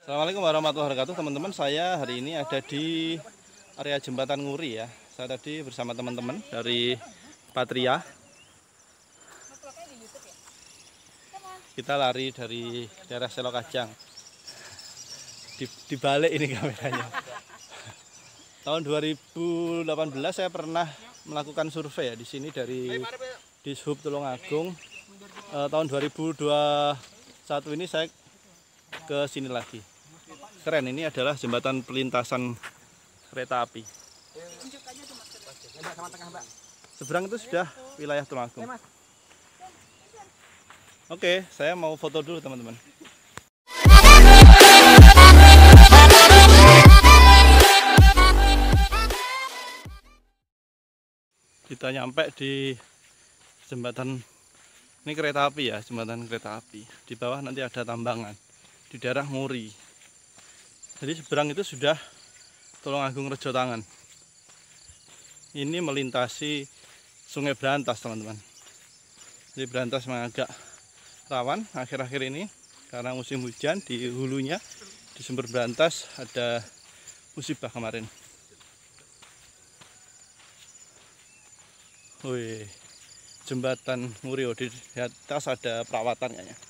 Assalamualaikum warahmatullahi wabarakatuh, teman-teman. Saya hari ini ada di area Jembatan Nguri ya. Saya tadi bersama teman-teman dari Patria. Kita lari dari daerah Selok Kajang. Dibalik ini kameranya. Tahun 2018 saya pernah melakukan survei ya di sini dari Dishub Tulungagung. Tahun 2021 ini saya ke sini lagi. Keren, ini adalah jembatan pelintasan kereta api. Seberang itu sudah wilayah Tulungagung. Oke, saya mau foto dulu teman-teman. Kita nyampe di jembatan, ini kereta api ya, jembatan kereta api. Di bawah nanti ada tambangan di daerah Nguri. Jadi seberang itu sudah Tulungagung Rejotangan. Ini melintasi Sungai Brantas teman-teman. Jadi Brantas memang agak rawan akhir-akhir ini karena musim hujan. Di hulunya di sumber Brantas ada musibah kemarin. Wih, jembatan Nguri, di atas ada perawatan kayaknya.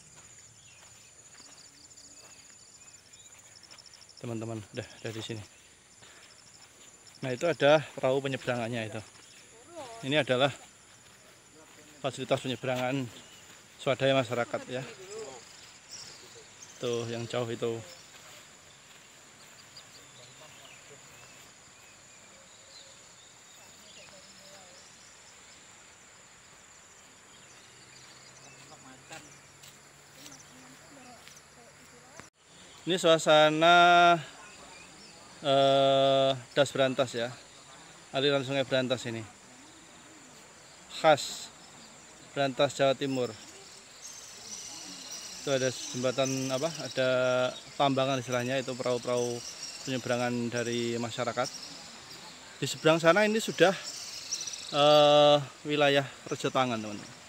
Teman-teman udah di sini. Nah, itu ada perahu penyeberangannya itu. Ini adalah fasilitas penyeberangan swadaya masyarakat ya. Tuh yang jauh itu. Ini suasana Das Brantas ya, aliran Sungai Brantas ini, khas Brantas Jawa Timur. Itu ada jembatan apa? Ada tambangan istilahnya, itu perahu-perahu penyeberangan dari masyarakat. Di seberang sana ini sudah wilayah Rejotangan teman-teman.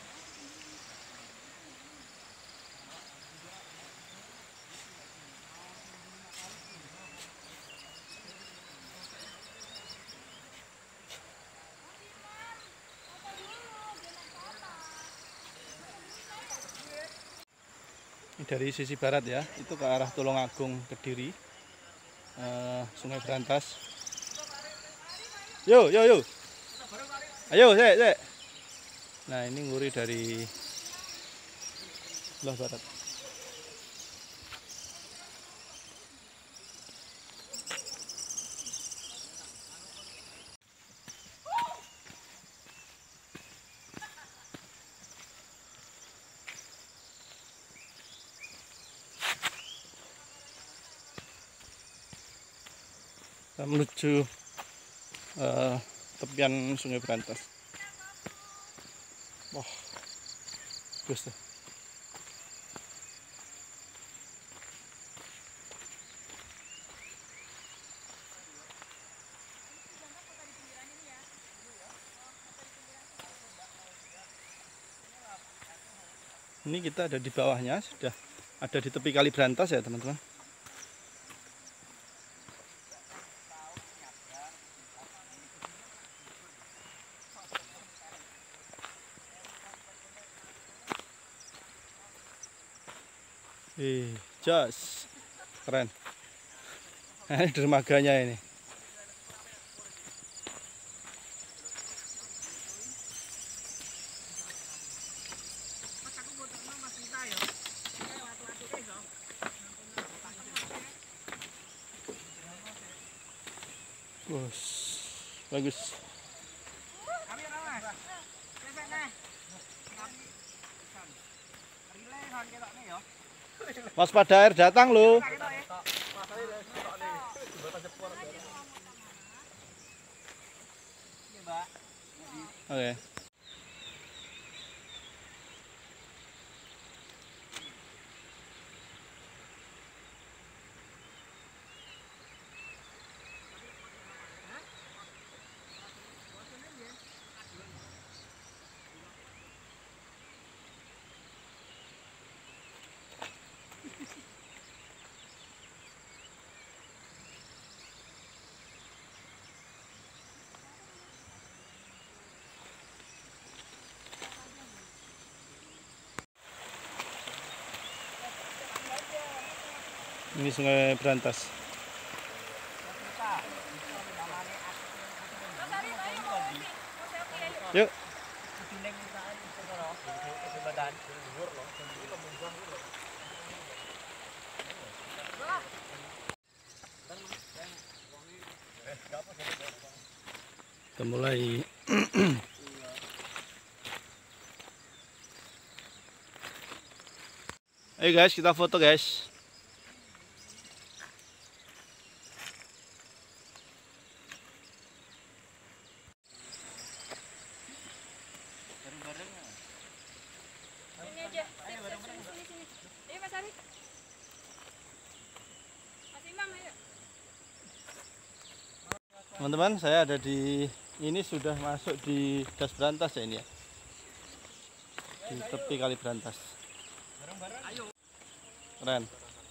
Dari sisi barat ya, itu ke arah Tulungagung Kediri, Sungai Brantas. Yo, ayo, sek. Nah, ini Nguri dari sebelah barat. Kita menuju tepian Sungai Brantas. Wah, bagus tuh. Ini kita ada di bawahnya, sudah ada di tepi Kali Brantas ya teman-teman. Jos, keren. Nah, ini dermaganya ini. Bagus. Waspada air datang loh. Oke. Ini Sungai Brantas. Yuk. Kita mulai. Ayo guys, kita foto guys. Ini aja. Sini. Ayo Mas Arif. Mas Imam ayo. Teman-teman, saya ada di ini sudah masuk di Das Brantas ya ini ya. Di tepi Kali Brantas. Keren.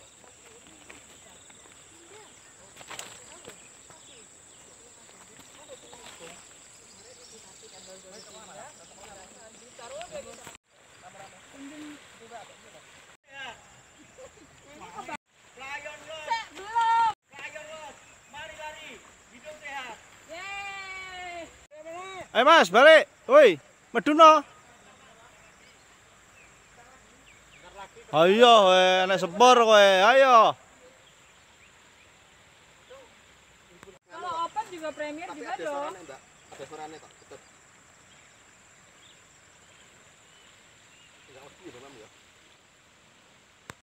Ayo Mas, balik. Woi, meduno. Ayo, enak sepur kowe. Ayo. Kalau open juga premier juga dong. Ada suaranya kok, tetap. Enggak oke,